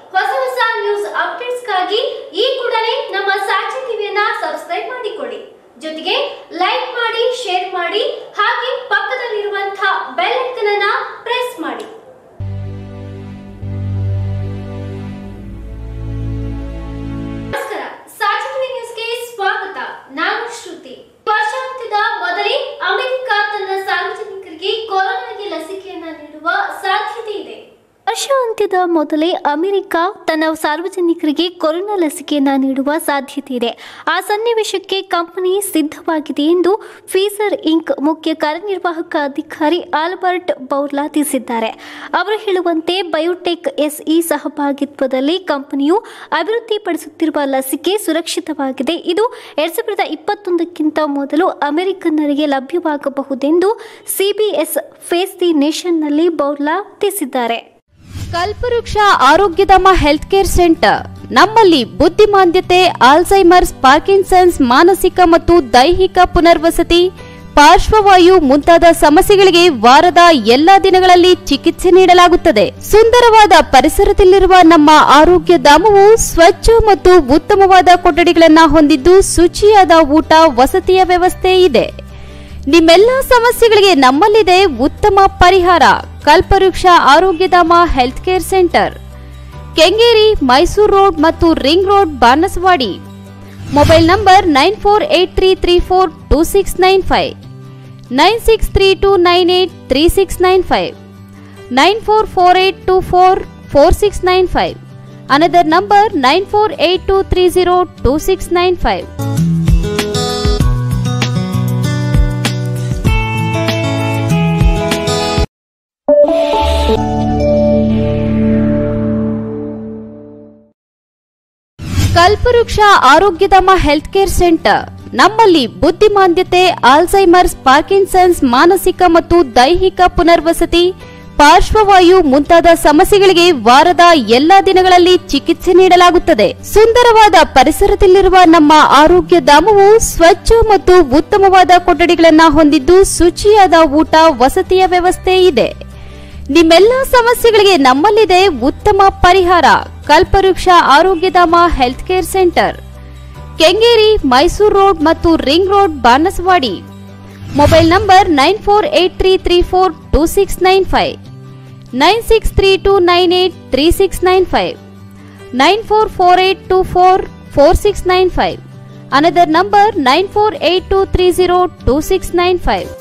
ಹೊಸ ನ್ಯೂಸ್ ಅಪ್ಡೇಟ್ಸ್ಗಾಗಿ ಈ ಕೂಡಲೇ ನಮ್ಮ ಸಾಕ್ಷಿ ಟಿವಿಯನ್ನ ಸಬ್ಸ್ಕ್ರೈಬ್ ಮಾಡಿಕೊಳ್ಳಿ. ಜೊತೆಗೆ ಲೈಕ್ ಮಾಡಿ, ಶೇರ್ ಮಾಡಿ, ಹಾಗೆ ಪಕ್ಕದಲ್ಲಿರುವಂತಹ ಬೆಲ್ ಐಕಾನ್ ಅನ್ನು ಪ್ರೆಸ್ ಮಾಡಿ. ನಮಸ್ಕಾರ, ಸಾಕ್ಷಿ ಟಿವಿ ನ್ಯೂಸ್ಗೆ ಸ್ವಾಗತ. ನಾನು ಶ್ರುತಿ. ವರ್ಷಾಂತ್ಯದ ಮೊದಲೇ ಅಮೆರಿಕ ತನ್ನ ಸಾರ್ವಜನಿಕರಿಗೆ ಕೊರೋನಾಗೆ ಲಸಿಕೆಯನ್ನ ನೀಡುವ ಸಾಧ್ಯತೆ ಇದೆ. ವರ್ಷಾಂತ್ಯದ ಮೊದಲೇ ಅಮೆರಿಕ ತನ್ನ ಸಾರ್ವಜನಿಕರಿಗೆ ಕೊರೋನಾ ಲಸಿಕೆಯನ್ನು ನೀಡುವ ಸಾಧ್ಯತೆ ಇದೆ. ಆ ಸನ್ನಿವೇಶಕ್ಕೆ ಕಂಪನಿ ಸಿದ್ಧವಾಗಿದೆ ಎಂದು ಫೈಜರ್ ಇಂಕ್ ಮುಖ್ಯ ಕಾರ್ಯನಿರ್ವಾಹಕ ಅಧಿಕಾರಿ ಆಲ್ಬರ್ಟ್ ಬೌರ್ಲಾ ತಿಳಿಸಿದ್ದಾರೆ. ಅವರು ಹೇಳುವಂತೆ ಬಯೋಟೆಕ್ ಎಸ್ಇ ಸಹಭಾಗಿತ್ವದಲ್ಲಿ ಕಂಪನಿಯು ಅಭಿವೃದ್ಧಿಪಡಿಸುತ್ತಿರುವ ಲಸಿಕೆ ಸುರಕ್ಷಿತವಾಗಿದೆ. ಇದು 2021ಕ್ಕಿಂತ ಮೊದಲು ಅಮೆರಿಕನ್ನರಿಗೆ ಲಭ್ಯವಾಗಬಹುದೆಂದು ಸಿಬಿಎಸ್ ಫೇಸ್ ದಿ ನೇಷನ್ನಲ್ಲಿ ಬೌರ್ಲಾ ತಿಳಿಸಿದ್ದಾರೆ. Kalpavriksha Arogyadhama health care centre ನಮ್ಮಲ್ಲಿ ಬುದ್ಧಿಮಾಂದ್ಯತೆ, ಆಲ್ಝೈಮರ್ಸ್, ಪಾರ್ಕಿನ್ಸನ್ಸ್, ಮಾನಸಿಕ ಮತ್ತು ದೈಹಿಕ ಪುನರ್ವಸತಿ, ಪಾರ್ಶ್ವವಾಯು ಮುಂತಾದ ಸಮಸ್ಯೆಗಳಿಗೆ ವಾರದ ಎಲ್ಲಾ ದಿನಗಳಲ್ಲಿ ಚಿಕಿತ್ಸೆ ನೀಡಲಾಗುತ್ತದೆ. ಸುಂದರವಾದ ಪರಿಸರದಲ್ಲಿರುವ ನಮ್ಮ ಆರೋಗ್ಯ ಧಾಮವು ಸ್ವಚ್ಛ ಮತ್ತು ಉತ್ತಮವಾದ ಕೊಠಡಿಗಳನ್ನು ಹೊಂದಿದ್ದು ಶುಚಿಯಾದ ಊಟ, ವಸತಿಯ ವ್ಯವಸ್ಥೆ ಇದೆ. ನಿಮ್ಮೆಲ್ಲ ಸಮಸ್ಯೆಗಳಿಗೆ ನಮ್ಮಲ್ಲಿದೆ ಉತ್ತಮ ಪರಿಹಾರ. Kalpavriksha Arogyadhama health care centre, Kengeri, Mysuru road ಮತ್ತು ring road, Banaswadi. Mobile number 9483342695, 9632983695, 9448244695. Another number 9482302695. ಕಲ್ಪವೃಕ್ಷ ಆರೋಗ್ಯಧಾಮ ಹೆಲ್ತ್ ಕೇರ್ ಸೆಂಟರ್ ನಮ್ಮಲ್ಲಿ ಬುದ್ಧಿಮಾಂದ್ಯತೆ, ಆಲ್ಝೈಮರ್ಸ್, ಪಾರ್ಕಿನ್ಸನ್ಸ್, ಮಾನಸಿಕ ಮತ್ತು ದೈಹಿಕ ಪುನರ್ವಸತಿ, ಪಾರ್ಶ್ವವಾಯು ಮುಂತಾದ ಸಮಸ್ಯೆಗಳಿಗೆ ವಾರದ ಎಲ್ಲಾ ದಿನಗಳಲ್ಲಿ ಚಿಕಿತ್ಸೆ ನೀಡಲಾಗುತ್ತದೆ. ಸುಂದರವಾದ ಪರಿಸರದಲ್ಲಿರುವ ನಮ್ಮ ಆರೋಗ್ಯ ಧಾಮವು ಸ್ವಚ್ಛ ಮತ್ತು ಉತ್ತಮವಾದ ಕೊಠಡಿಗಳನ್ನು ಹೊಂದಿದ್ದು ಶುಚಿಯಾದ ಊಟ, ವಸತಿಯ ವ್ಯವಸ್ಥೆ ಇದೆ. ನಿಮ್ಮೆಲ್ಲ ಸಮಸ್ಯೆಗಳಿಗೆ ನಮ್ಮಲ್ಲಿದೆ ಉತ್ತಮ ಪರಿಹಾರ. Kalpavriksha Arogyadhama health care centre, Kengeri, Mysuru road ಮತ್ತು ring road, Banaswadi. Mobile number 9483342695, 9632983695, 9448244695. Another number 9482302695.